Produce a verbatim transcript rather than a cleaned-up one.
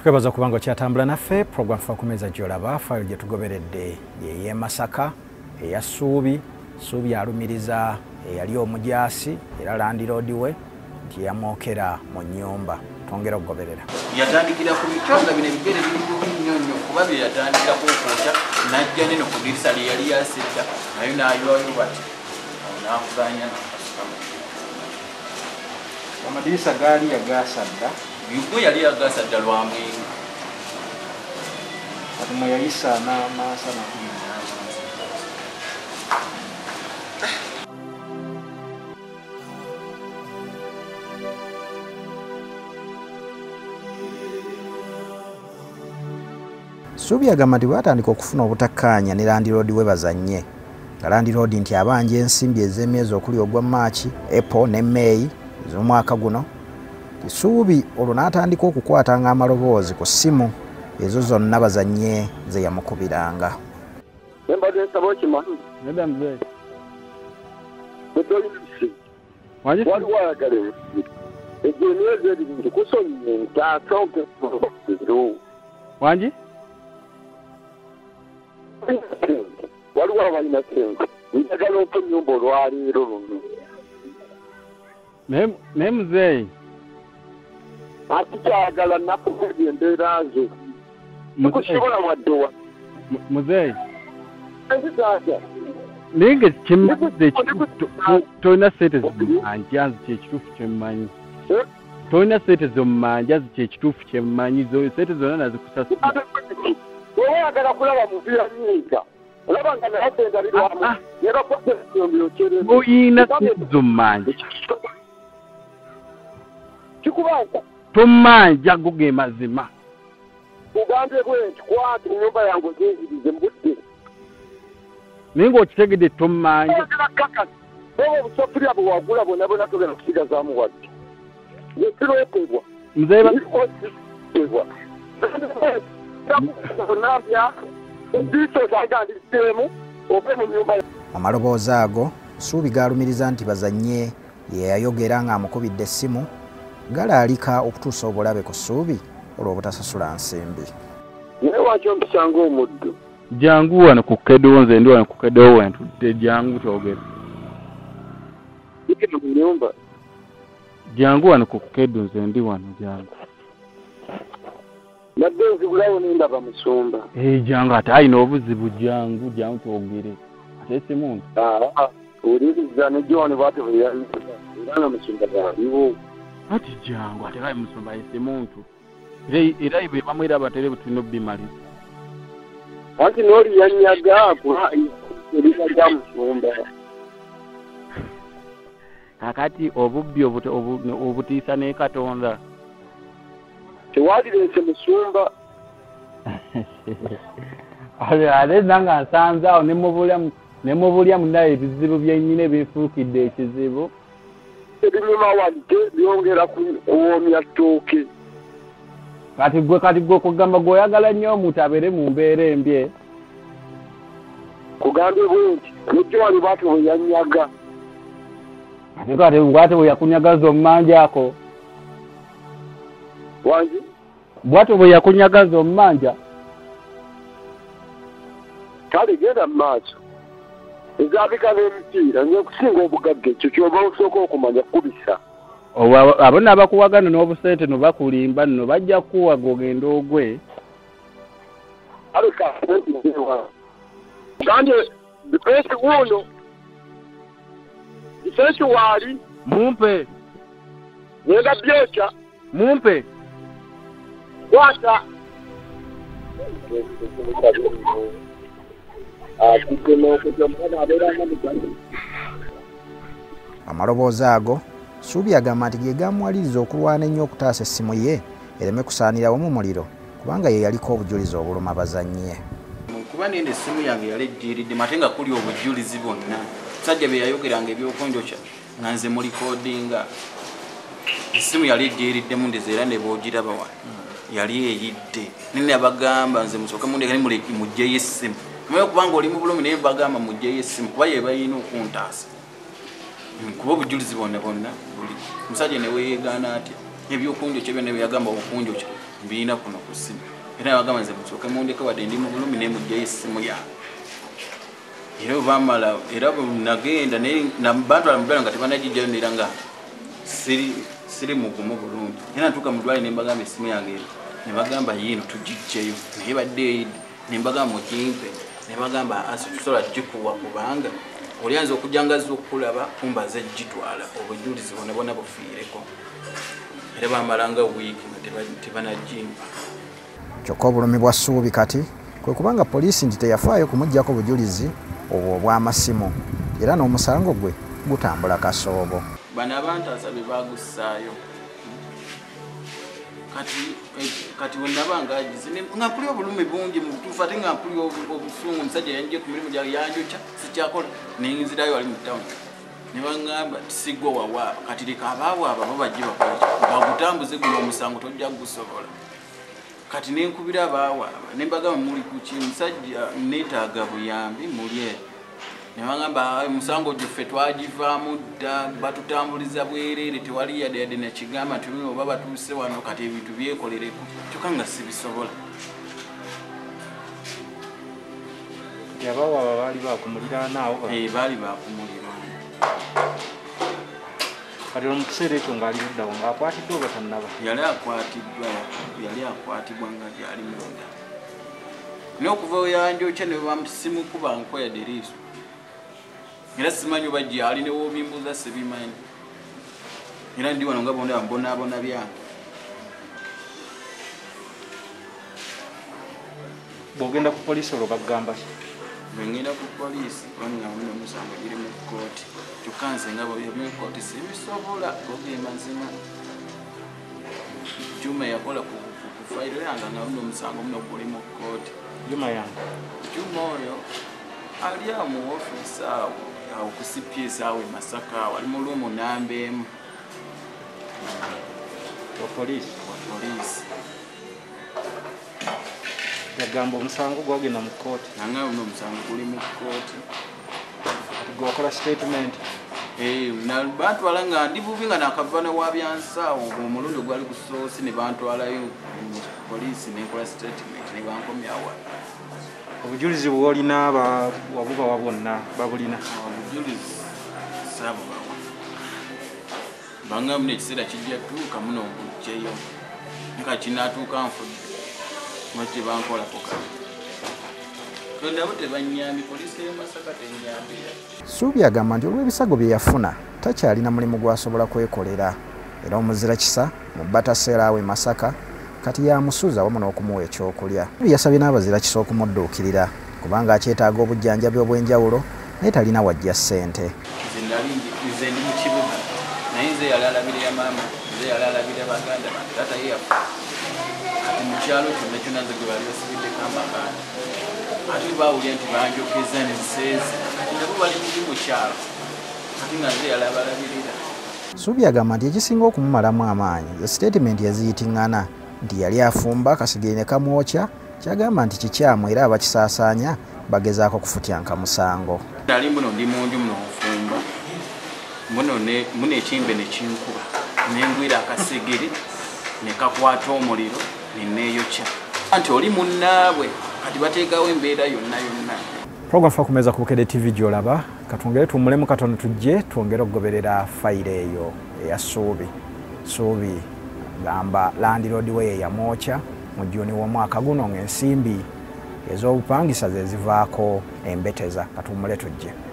Twebaza kubanga kyatambula naffe program fa kumeza gyolaba file gye tugoberedde ye Masaka eya SSuubi SSuubi alumiriza eyali omujaasi era landiroodi we nti yamwokera mu nnyumba tongera okugoberera yatandikira ku mitanga bino ebigere biri nnyo nnyo kuba bye yatandikira kwokota najja neno ku dirisa lye yali yasedda nayo naywayo bati nakuganya amadirisa gaali yagasadda yugo yali yagasadda lwamwenga ati mwe yayisa n'amasa nakuina SSuubi agamba nti bwatandika okufuna obutakkaanya ne landiroodi we bazannye nga landiroodi nti abanja ensimbi ez'emyezi okuli ogwa Maachi, April ne May ez'omwaka guno. SSuubi olwo n'atandika okukwatanga amaloboozi ku ssimu ezo zonna bazannye ze yamukubiranga. Wanji? Waliwo abalina sente njagala okunyumba olwaleero luno naye muzeeyi ati kyagala nakukubya embeera zo tekusobola waddewa muzeeyi ekitaaja naye nga kyemmanyize tolina sente zomumanja nzi kyekituufu kyemmanyi tolina sente zomumanja nzi kyekituufu kyemmanyi sente zonna nazikusasula oyagala kulaba mupiira nyiika olaba nga nayasente lirwamu nebakoseombyokere oyina sente zomumanja kikubanja tomanja go ge mazima ugambye bwe nti kwati ennyumba yange oginzirize mbudde naye ng'okitegedde tomanja oba obusafuriya bwe wagula bwonna bwonna togenda kusigazaamu wadde yesirootebwa muzeeba amaloboozi ago SSuubi gaalumiriza nti bazannye ye yayogera ng'amukubidde essimu galaalika okutuusa obulabe ku SSuubi olw'obutasasula nsimbi. Naye waki ompisanga omuddo? Jangu wano ku Bukedde, nze ndi wano ku Bukedde wentudde, jangu twogere. Ikino mu nyumba? Jangu wano ku Bukedde, nze ndi wano jangu. Nadde nzibulawo nindaba musumba. Eh jangu ate ayina obuzibu jangu jangu twogere. Ate si muntu. Ah, uliriza ne John bwate bwe yali era musumba yaliwo. Ati jangu ate kayi musumba si muntu. Era ibe bamwera batere butino bimali. Ati noli yanyaga kuha erika lya musumba. Kakati obubbi obutiisa ne Katonda. Tewalirese musumba. Ale ale nanga nsanza ne mubulya ne mubulya munaye ebizibu byennyine bifuukidde ekizibu. Ebinyuma walite byongera kuwomya ttooke. Kati gwe kati gwe kugamba goyagala nnyo omuntu abeere mu mbeera embi. Kugambe bwenti n'ekyo wali bwate bwe yanyaga. Ate kati bwate bwe yakunyagaza omumanja ako. Wanji? Bwate bwe yakunyagaza omumanja. Kale genda mu maaso. Ezaabika n'emipiira nyo kusinga obugagga ekyo kyoba osooka okumanya kubisa. Abona abakuwagana n'obusente no bakulimba no bajja kuwaga ogenda ogwe. Aleka ndewa. Kandi dipesi uno. Dipesi wali mumpe. Nenda byecha mumpe. Kwata. Amaloboozi ago SSuubi agamba nti ge gamuwaliriza okulwana ennyo okutaasa essimu ye ereme kusaanira wamu muliro kubanga ye yaliko obujulizi obuluma bazannye. Kuba nende essimu yange yali ejjiiridde mate nga kuli obujulizi bwonna musajja bye yayogeranga ebyokonjokya nga nze mu likodinga essimu yali ejjiiriddemu ndeze era ne boogiraba wano yali eyidde nene abagamba nze musooke mundekani muleki mugyeyo essimu naye kubanga oli mu bulumi naye bagamba mugyeyo essimu kuba ye bayina okuntaasa kuba obujulizi bwonna bwonna buli musajja ne weegaana atya ebyokunjokya byonna byagamba okunjokya mbiina kuno ku ssimu era bagamba nze musooke mundeke wadde ndi mu bulumi naye mugjayo essimu yange era bamala era nagenda bantwala mudwaliro nga tebanagijjayo nera nga siri mugumu bulungi era natuuka mudwaliro ne mbagamba essimu yange ero ne bagamba yiino tugijjayo naye badde eyidde ne mbagamba mugimpe ne bagamba asi tusobola gikuwa kubanga olyanza okujangaza okulaba kumbaze gitwala obujulizi bona bona bufiireko era bamalanga wiiki nga tebanagimpa. Kyokka obulumi bwa Ssuubi kati kwe kubanga poliisi nti teyafaayo kumuggyako bujulizi obwo obw'amasimu era n'omusango gwe gutambula kasoobo. Bano abantu asabe bagussaayo kati kati wendaba ngagize nga mpuli obulumi bungi mu butuufu ate nga mpuli obusungu omusajja yanjye ku mirimu gyange yanjokya sikyakola nenzirayo wali mu tawuni ne baŋŋamba tisigwa wawaaba kati leka abaawaaba bo bajje bakola bagutambuze guno omusango tojja gusobola kati nenkubira abaawaaba ne mbagamba muli ku ki musajja neetaaga buyambi muli eno ne baŋŋamba omusango gyoffe twagivaamu dda batutambuliza bwereere tewali yadde yadde nekigamba nti oba batuuse wano kati ebintu byekolereko kyokka nga sibisobola. Abaawaaba baali bakumulira naawo baali bakumulira kati mu kiseera ekyo ng'ali muddawo ng'akwatiddwa oba tannaba? Yali akwatiddwa yali akwatibwa nga gyali munda naye okuva we yanjokya ne bamusimukuba nkoyadde liiso era simanyi oba gyali ne woobimbuuza sibimanyi era ndi wano nga bonda mbonaabona byange. Bw'ogenda ku poliisi olwo bagamba ki? Bwengenda ku poliisi bangamba omusango giri mu kkooti kyokka nze nga bwebiri mu kkooti sibisobola ogenda mazima. Juma yakola ku fayiro yange nga buno omusango muno guli mu kkooti. Juma yange? Juma oyo ali awo mu ofiisi awo awo ku C P S awo e Masaka wali mu luumu namba emu. Wa poliisi? Wa poliisi. Yagamba omusango gwagenda mu kkooti? Nange buno omusango guli mu kkooti. Gwakola statement? Eh, bantwala nga ndi bubi nga nakavana wa byansawo omulundi gwali ku soosi ne bantwalayo mu poliisi nenkola statement ne bankomyawo. Obujulizi bwolina wabubawa bwonna babulina? Obujulizi saabubawa bangamba nekiseera kijja tuuka muno obugjeyo nga kinaatuuka nfudde mwekye bankolako kati tondabo tebanyambi poliisi y'e Masaka tenyambira. Ssuubi agamba nti olw'ebisago bye yafuna takyalina mulimu gw'asobola kwekolera era omuzira kisa mu bataseera awo e Masaka kati yamusuza wamu n'okumuwa ekyokulya. Yasabye n'abazira kisa okumudduukirira kubanga akyetaaga obujjanjabi obw'enjawulo naye talina wajja ssente. Nze ndi mu kibuga naye nze yali alabirira maama nze yali alabirira baganda bange taata ye yafa kati mu kyalo kyonna kyonna nze gwe bali basibiddeko amakaani ate baawulira nti banjokeza nenseeze kati nabo bali muli mu kyalo kati nga nze yali abalabirira. Ssuubi agamba nti ekisinga okumumalamu amaanyi ze sitatimenti yaziyitiŋŋana nti yali afumba kasigiri ne kamwokya kyagamba nti kikyamu era abakisaasaanya bagezaako kufutyanka musango. Nali muno ndi munju muno nfumba muno muno ekimbe ne kinkuba nengwira akasigiri ne kakwata omuliro ne neeyokya nti oli munnaabwe kati bateekawo embeera yonna yonna. Program fa kumeza ku Bukedde T V gy'olaba katwongere tuwummulemu katono tujje twongere okugoberera fayiro eyo eya Ssuubi. Ssuubi gamba landiroodi we ye yamwokya mu Juni w'omwaka guno ng'ensimbi ez'obupangisa ze zivaako embeteza. Katuwummule tujje.